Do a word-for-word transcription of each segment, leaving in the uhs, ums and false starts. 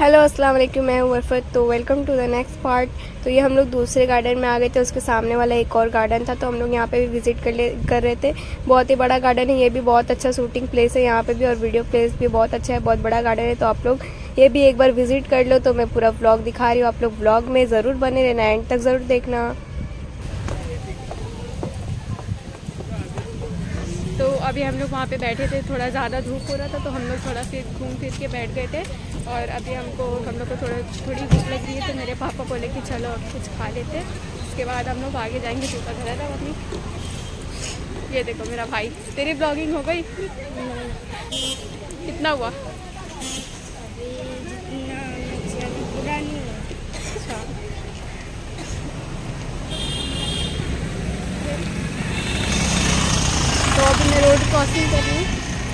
Hello अस्सलाम वालेकुम, मैं हूँ वर्फत। तो welcome to the next part. तो ये हम लोग दूसरे गार्डन में आ गए थे, उसके सामने वाला एक और गार्डन था, तो हम लोग यहाँ पे भी विज़िट कर ले कर रहे थे। बहुत ही बड़ा गार्डन है, ये भी बहुत अच्छा शूटिंग प्लेस है यहाँ पे भी, और वीडियो प्लेस भी बहुत अच्छा है, बहुत बड़ा गार्डन है। तो आप लोग ये भी एक बार विज़िट कर लो। तो मैं पूरा व्लॉग दिखा रही हूँ, आप लोग व्लॉग में ज़रूर बने रहना, एंड तक ज़रूर देखना। तो अभी हम लोग वहाँ पे बैठे थे, थोड़ा ज़्यादा धूप हो रहा था, तो हम लोग थोड़ा फिर घूम फिर के बैठ गए थे। और अभी हमको हम लोग को थोड़ा थोड़ी भूख लग रही है, तो मेरे पापा बोले कि चलो अब कुछ खा लेते, उसके बाद हम लोग आगे जाएंगे। जूता धरा था अपनी। ये देखो मेरा भाई। तेरी ब्लॉगिंग हो गई? कितना हुआ? अच्छा, तो अभी मैं रोड क्रॉसिंग कर रही हूँ।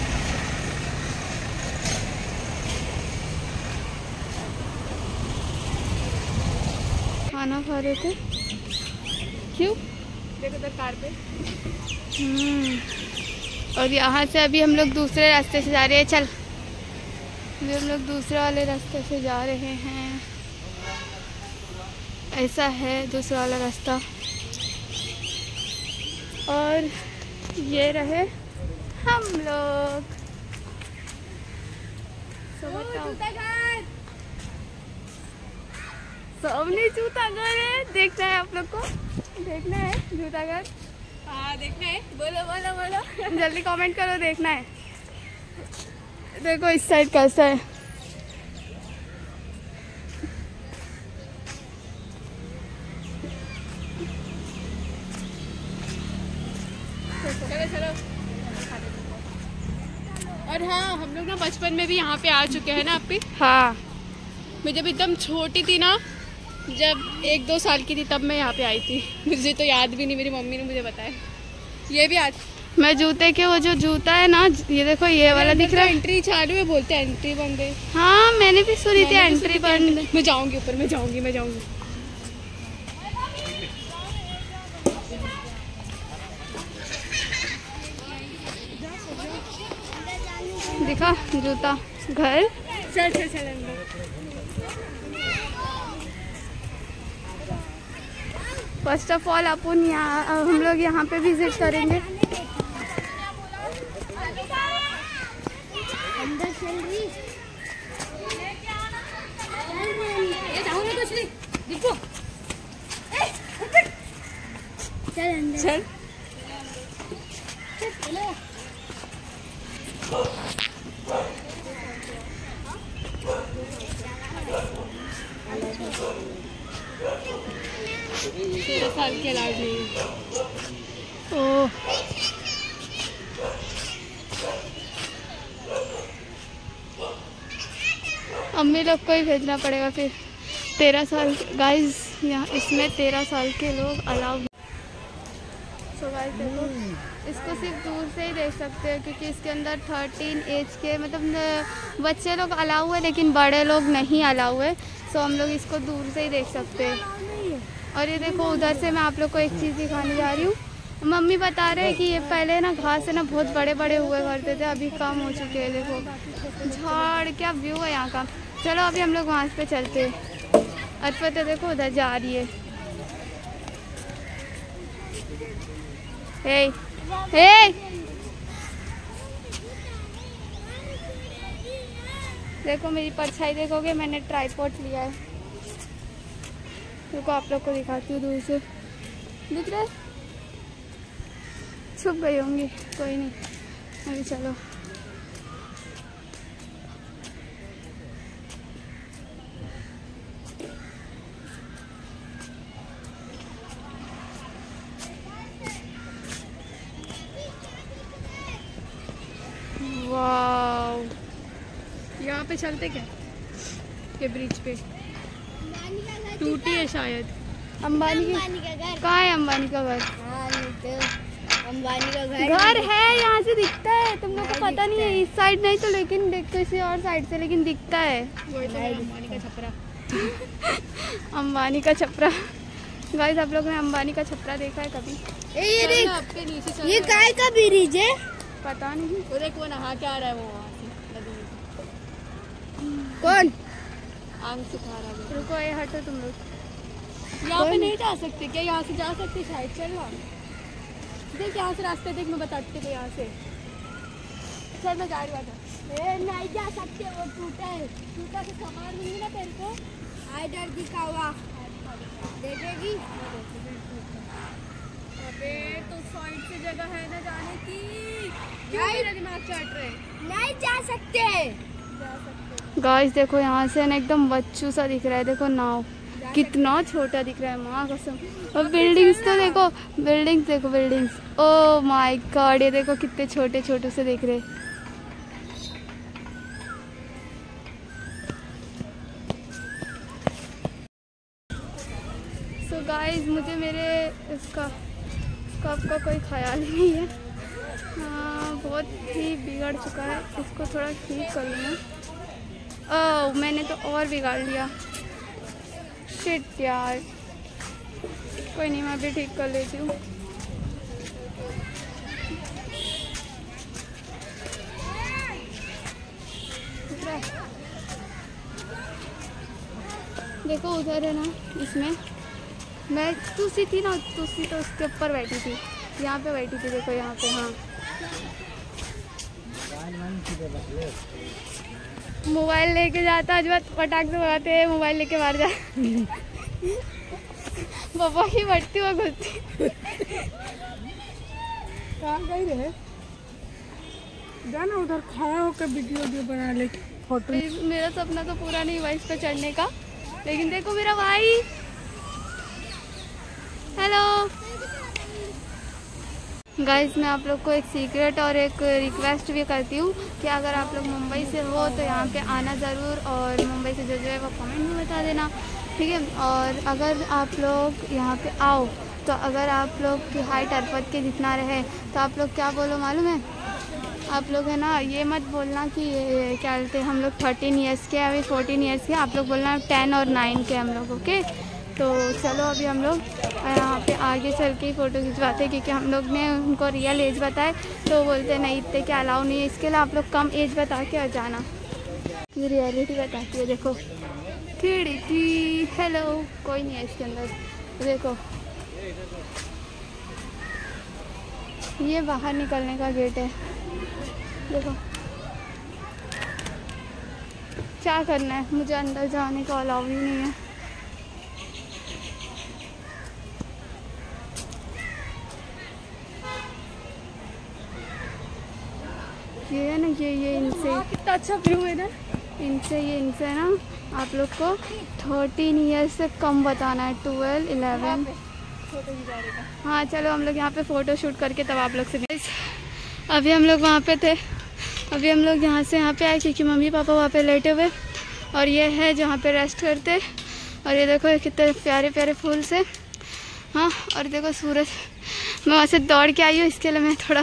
खाना खा रहे थे। क्यों? देखो तो कार पे। हम्म और यहाँ से अभी हम लोग दूसरे रास्ते से जा रहे हैं। चल, अभी हम लोग दूसरे वाले रास्ते से जा रहे हैं। ऐसा है दूसरा वाला रास्ता। और ये रहे हम लोग। सामने जूता घर है, देखना है आप लोग को? देखना है जूता घर? हाँ देखना है। बोलो बोलो बोलो, जल्दी कमेंट करो, देखना है। देखो इस साइड कैसा है। चलो चलो। और हाँ, हम लोग ना बचपन में भी यहाँ पे आ चुके हैं ना आपी? हाँ, मैं जब एकदम छोटी थी ना, जब एक दो साल की थी, तब मैं यहाँ पे आई थी। मुझे तो याद भी नहीं, मेरी मम्मी ने मुझे बताया। ये भी आज मैं जूते के, वो जो जूता है ना, ये देखो ये वाला दिख रहा है। एंट्री चालू है, बोलते हैं एंट्री बंद है। हाँ मैंने भी सुनी थी एंट्री बंद। मैं जाऊंगी ऊपर, मैं जाऊंगी मैं जाऊंगी दिखा जूता घर। चल चल चल फर्स्ट ऑफ ऑल अपन यहाँ हम लोग यहाँ पे विजिट करेंगे। अंदर चल रही चल अंदर चल। तेरह साल के लाडली। ओह, अम्मी लोग को ही भेजना पड़ेगा फिर। तेरह साल गाइस, यहाँ इसमें तेरह साल के लोग अलाउ। सो गाइस देखो, इसको सिर्फ दूर से ही देख सकते हैं, क्योंकि इसके अंदर थर्टीन एज के मतलब बच्चे लोग अलाउ है, लेकिन बड़े लोग नहीं अलाउ है। सो हम लोग इसको दूर से ही देख सकते हैं। और ये देखो उधर से मैं आप लोग को एक चीज़ दिखाने जा रही हूँ। मम्मी बता रहे हैं कि ये पहले ना घास से ना बहुत बड़े बड़े हुए करते थे, अभी कम हो चुके हैं। देखो झाड़, क्या व्यू है यहाँ का। चलो अभी हम लोग वहाँ पे चलते हैं। अर्फत देखो उधर जा रही है। हे हे देखो मेरी परछाई देखोगे, मैंने ट्राइपॉड लिया है। देखो आप लोग को दिखाती हूँ दूर से, दिख रहा है? छुप गई होंगी, कोई नहीं। अभी चलो वाव, यहाँ पे चलते क्या? ये ब्रिज पे टूटी है शायद। अंबानी का घर कहाँ है? अंबानी का घर? अंबानी का घर घर है, यहाँ से दिखता है। तुम लोग को पता नहीं है, इस साइड नहीं तो, लेकिन देख किसी और साइड से, लेकिन दिखता है। वही तो अंबानी का छपरा। अंबानी का छपरा। गाइस आप लोगों ने अंबानी का छपरा देखा है कभी? ए, ये देख, आपके नीचे चल ये काय का ब्रिज है? पता नहीं। वो देख, वो नहा के आ रहा है वो वहाँ से। कौन? आंग सिखा रहा है। रुको ये हटो तुम लोग, यहाँ पे नहीं जा सकते क्या? यहाँ से जा सकते शायद। चल ना देख, यहाँ से रास्ते देख, मैं बताती हूँ यहाँ से। चल मैं गाड़ी बांधा। ए नहीं जा सकते, वो टूटा है। टूटा से सामान मिली ना तेरे को। आई डर दिखा हुआ देखेगी। अबे तो साइड से जगह है ना जाने की, क्यों मेरा दिमाग चाट रहे? नहीं जा सकते। जा सकते गाइस देखो यहाँ से ना एकदम बच्चू सा दिख रहा है। देखो नाव कितना छोटा दिख रहा है, माँ कसम। और बिल्डिंग्स तो देखो, बिल्डिंग्स देखो, बिल्डिंग्स। ओ माय गॉड, ये देखो कितने छोटे छोटे से दिख रहे। सो गाइस मुझे मेरे इसका कप का कोई ख्याल ही नहीं है। हाँ बहुत ही बिगड़ चुका है, इसको थोड़ा ठीक कर लूँ। ओह मैंने तो और बिगाड़ लिया, शिट यार। कोई नहीं, मैं अभी ठीक कर लेती हूँ। देखो उधर है ना, इसमें मैं तुसी थी ना, तुसी तो उसके ऊपर बैठी थी, यहाँ पे बैठी थी। देखो यहाँ पे। हाँ मोबाइल लेके जाता आज बात पटाख से लगाते हैं, मोबाइल लेके बाहर जा। पापा की बढ़ती हुआ घुसती। कहाँ गई रहे? जाना उधर खड़ा होकर वीडियो वीडियो बना ले, फोटो। मेरा सपना तो पूरा नहीं हुआ इस पे चढ़ने का, लेकिन देखो मेरा भाई। हेलो गाइस, मैं आप लोग को एक सीक्रेट और एक रिक्वेस्ट भी करती हूँ कि अगर आप लोग मुंबई से हो तो यहाँ पे आना ज़रूर, और मुंबई से जो जो है वो कमेंट में बता देना, ठीक है। और अगर आप लोग यहाँ पे आओ तो अगर आप लोग की हाइट अरफत के जितना रहे तो आप लोग क्या बोलो मालूम है? आप लोग है ना, ये मत बोलना कि ये क्या बोलते हैं हम लोग थर्टीन ईयर्स के, अभी फोर्टीन ईयर्स के। आप लोग बोलना टेन और नाइन के हम लोग, ओके। तो चलो अभी हम लोग यहाँ पे आगे चल के फ़ोटो खिंचवाते हैं, क्योंकि हम लोग ने उनको रियल एज बताए तो बोलते नहीं इतने के अलाउ नहीं है, इसके लिए आप लोग कम एज बता के आ जाना। ये रियलिटी बताती है, देखो खिड़की। हेलो, कोई नहीं है इसके अंदर। देखो ये बाहर निकलने का गेट है। देखो क्या करना है, मुझे अंदर जाने का अलाउ ही नहीं है। ये है ना, ये ये इनसे कितना अच्छा व्यू है ना, इनसे ये इनसे ना आप लोग को थर्टीन ईयर्स से कम बताना है, ट्वेल्व इलेवन। हाँ चलो हम लोग यहाँ पे फ़ोटो शूट करके तब आप लोग से। अभी हम लोग वहाँ पे थे, अभी हम लोग यहाँ से यहाँ पे आए क्योंकि मम्मी पापा वहाँ पे लेटे हुए, और ये है जहाँ पे रेस्ट करते। और ये देखो ये कितने प्यारे प्यारे फूल से। हाँ और देखो सूरज, मैं वहाँ से दौड़ के आई हूँ, इसके लिए मैं थोड़ा।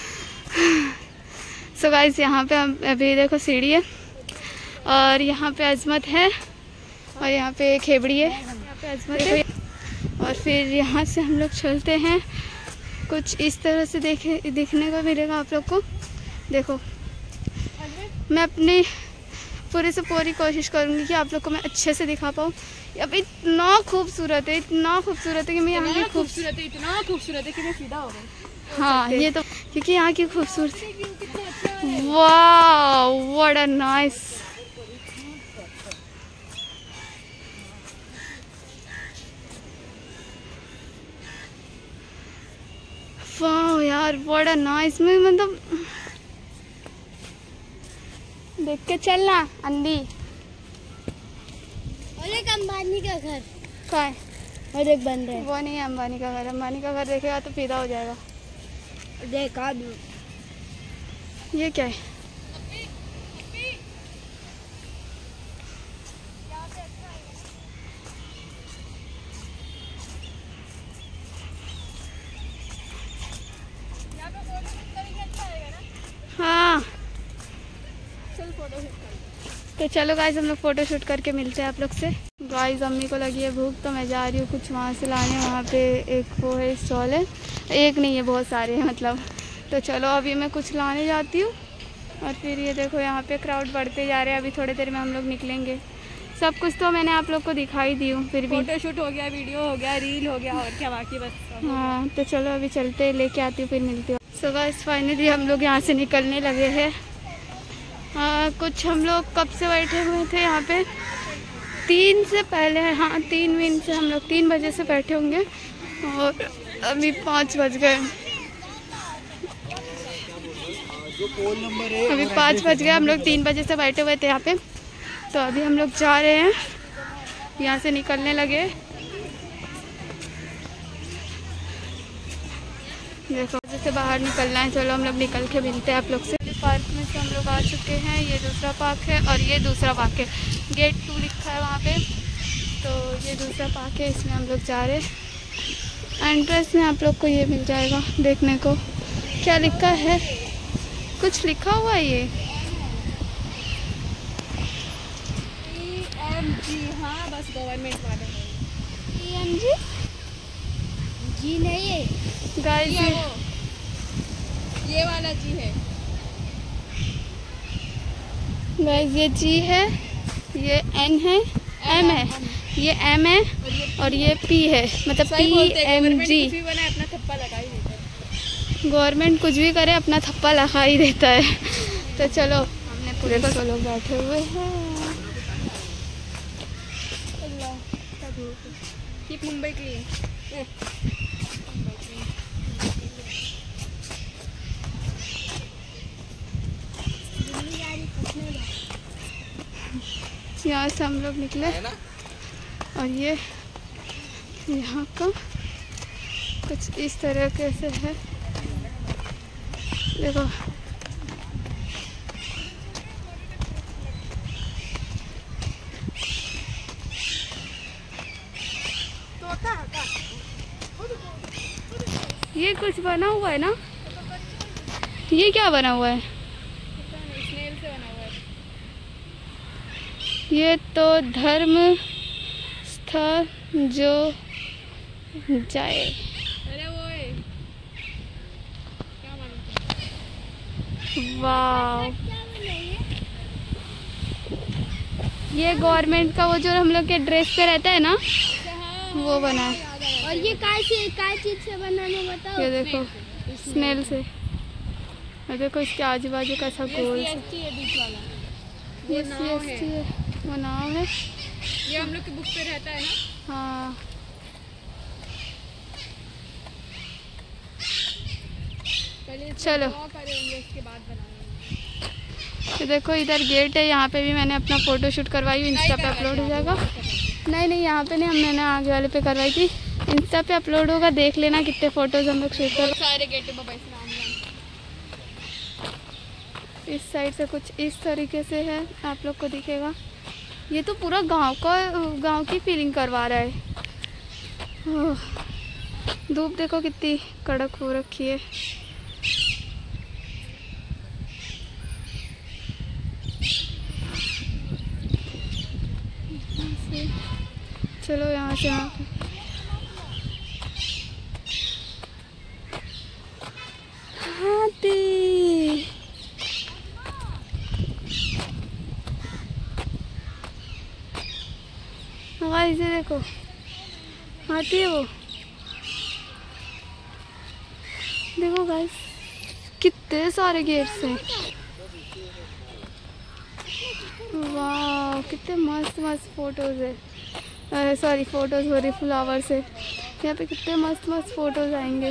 सो गाइस यहाँ पे हम अभी देखो सीढ़ी है, और यहाँ पे अजमत है, और यहाँ पे खेबड़ी है, यहाँ पे अजमत है। और फिर यहाँ से हम लोग चलते हैं, कुछ इस तरह से देखे दिखने को मिलेगा आप लोग को। देखो मैं अपनी पूरी से पूरी कोशिश करूँगी कि आप लोग को मैं अच्छे से दिखा पाऊँ। अब इतना खूबसूरत है, इतना खूबसूरत है कि मैं यहाँ की खूबसूरत है, इतना खूबसूरत है कि मैं सीधा हो गई। हाँ ये तो क्योंकि यहाँ की खूबसूरती। वाह व्हाट अ नाइस। वाह यार व्हाट अ नाइस। मैं मतलब देख के चलना अंधी। और एक अंबानी का घर क्या है? और एक बन रहा है, वो नहीं है अंबानी का घर। अंबानी का घर देखेगा तो फिदा हो जाएगा। देखा दो। ये क्या है? हाँ चल फोटो शूट कर। तो चलो गाइस हम लोग फ़ोटो शूट करके मिलते हैं आप लोग से। गाइस अम्मी को लगी है भूख तो मैं जा रही हूँ कुछ वहाँ से लाने। वहाँ पे एक वो है स्टॉल है, एक नहीं है बहुत सारे हैं मतलब। तो चलो अभी मैं कुछ लाने जाती हूँ। और फिर ये देखो यहाँ पे क्राउड बढ़ते जा रहे हैं, अभी थोड़ी देर में हम लोग निकलेंगे। सब कुछ तो मैंने आप लोग को दिखाई दी हूँ, फिर भी फोटोशूट हो गया, वीडियो हो गया, रील हो गया, और क्या बाकी बस। हाँ तो चलो अभी चलते हैं, लेके आती हूँ, फिर मिलती हूँ। सो गाइस फाइनली हम लोग यहाँ से निकलने लगे हैं। हाँ कुछ हम लोग कब से बैठे हुए थे यहाँ पे, तीन से पहले, हाँ तीन मिनट से, हम लोग तीन बजे से बैठे होंगे और अभी पाँच बज गए। अभी पाँच बज गए, हम लोग तीन बजे से बैठे हुए थे यहाँ पे। तो अभी हम लोग जा रहे हैं, यहाँ से निकलने लगे। देखो जैसे बाहर निकलना है, चलो हम लोग निकल के मिलते हैं आप लोग से। पार्क में से हम लोग आ चुके हैं, ये दूसरा पार्क है और ये दूसरा पार्क है, गेट टू लिखा है वहाँ पे। तो ये दूसरा पार्क है, इसमें हम लोग जा रहे हैं। एंट्रेंस में आप लोग को ये मिल जाएगा देखने को, क्या लिखा है, कुछ लिखा हुआ है ये ई एम जी। हाँ बस गवर्नमेंट वाले ई एम जी जी नहीं है गाइस, ये, ये वाला जी है गाइस, ये जी है, ये एन है, एम है, ये एम है और ये पी है, मतलब पी एम जी। अपना थप्पा लगा ही देता है, गवर्नमेंट कुछ भी करे अपना थप्पा लगा ही देता है। तो चलो हमने पूरे सौ लोग बैठे हुए हैं। Keep Mumbai clean. यहाँ से हम लोग निकले और ये यहाँ का कुछ इस तरह के से है, देखो ये कुछ बना हुआ है ना, ये क्या बना हुआ है, स्नेल से बना हुआ है। ये तो धर्म स्थल जो जाए, अरे वो है क्या मालूम। वाह ये गवर्नमेंट का वो जो हम लोग के ड्रेस पे रहता है ना, वो बना है। और ये काय से काय चीज से बना है बताओ। ये देखो स्नेल से, और देखो इसके आजू बाजू का सब गोल से, ये बीच वाला ये सी एस टी है, वो नाव है, ये हम लोग की बुक पे रहता है ना। हाँ पहले चलो करेंगे उसके बाद बनाएंगे। तो देखो इधर गेट है, यहाँ पे भी मैंने अपना फ़ोटो शूट करवाई हुई, इंस्टा पे अपलोड हो जाएगा। नहीं नहीं यहाँ पे नहीं, हम मैंने आगे वाले पे करवाई थी, इंस्टा पे अपलोड होगा, देख लेना कितने फ़ोटोज़ हम लोग शूट कर। सारे गेट पे इस साइड से कुछ इस तरीके से है, आप लोग को दिखेगा। ये तो पूरा गांव का, गांव की फीलिंग करवा रहा है। धूप देखो कितनी कड़क हो रखी है। चलो यहाँ से यहाँ पे हाथी, गाइस ये देखो हाथी है वो, देखो गाइस कितने सारे गेट्स हैं। वाह कितने मस्त मस्त फोटोज है, सॉरी फोटोज हो रही फ्लावर से, यहाँ पे कितने मस्त मस्त फोटोज आएंगे।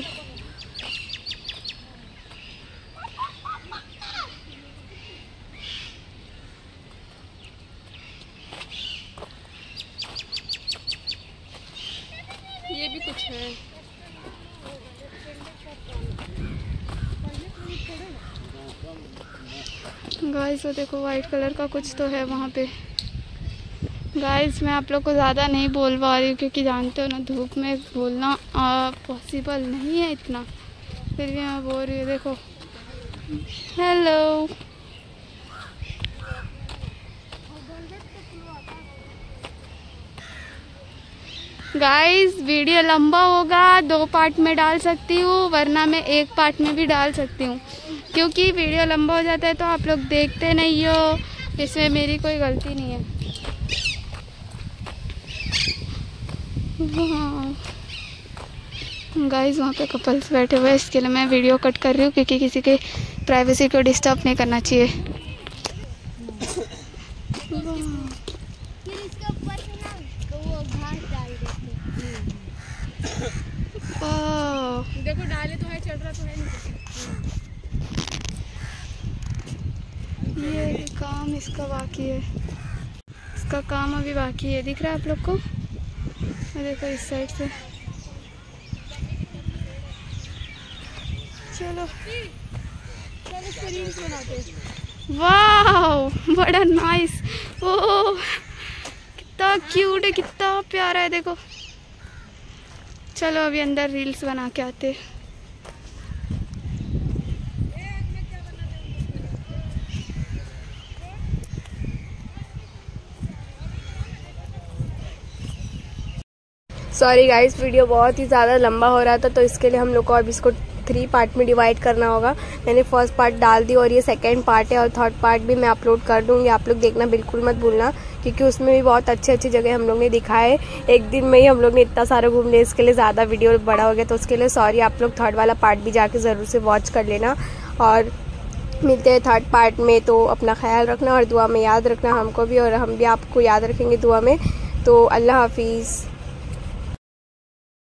ये भी कुछ है। गाइस वो देखो वाइट कलर का कुछ तो है वहाँ पे। गाइस मैं आप लोग को ज़्यादा नहीं बोल पा रही हूँ क्योंकि जानते हो ना धूप में बोलना पॉसिबल नहीं है इतना, फिर भी मैं बोल रही हूँ। देखो हेलो, गाइस वीडियो लंबा होगा, दो पार्ट में डाल सकती हूँ, वरना मैं एक पार्ट में भी डाल सकती हूँ, क्योंकि वीडियो लंबा हो जाता है तो आप लोग देखते नहीं हो, इसमें मेरी कोई गलती नहीं है। गाइस वहाँ पे कपल्स बैठे हुए हैं, इसके लिए मैं वीडियो कट कर रही हूँ क्योंकि किसी के प्राइवेसी को डिस्टर्ब नहीं करना चाहिए। देखो डाले तो है, चल रहा तो है नहीं। ये काम इसका बाकी है, इसका काम अभी बाकी है। दिख रहा है आप लोग को? देखो इस साइड से। चलो चलो रील्स बनाते हैं। वाह बड़ा नाइस। ओ कितना क्यूट है, कितना प्यारा है, देखो। चलो अभी अंदर रील्स बना के आते। सॉरी गाइस, वीडियो बहुत ही ज़्यादा लंबा हो रहा था, तो इसके लिए हम लोग को अब इसको थ्री पार्ट में डिवाइड करना होगा। मैंने फर्स्ट पार्ट डाल दी और ये सेकंड पार्ट है, और थर्ड पार्ट भी मैं अपलोड कर दूंगी। आप लोग देखना बिल्कुल मत भूलना, क्योंकि उसमें भी बहुत अच्छी अच्छी जगह हम लोग ने दिखाए। एक दिन में ही हम लोग ने इतना सारा घूम लिया, इसके लिए ज़्यादा वीडियो बड़ा हो गया, तो उसके लिए सॉरी। आप लोग थर्ड वाला पार्ट भी जाके ज़रूर से वॉच कर लेना, और मिलते हैं थर्ड पार्ट में। तो अपना ख्याल रखना और दुआ में याद रखना हमको भी, और हम भी आपको याद रखेंगे दुआ में। तो अल्लाह हाफिज़।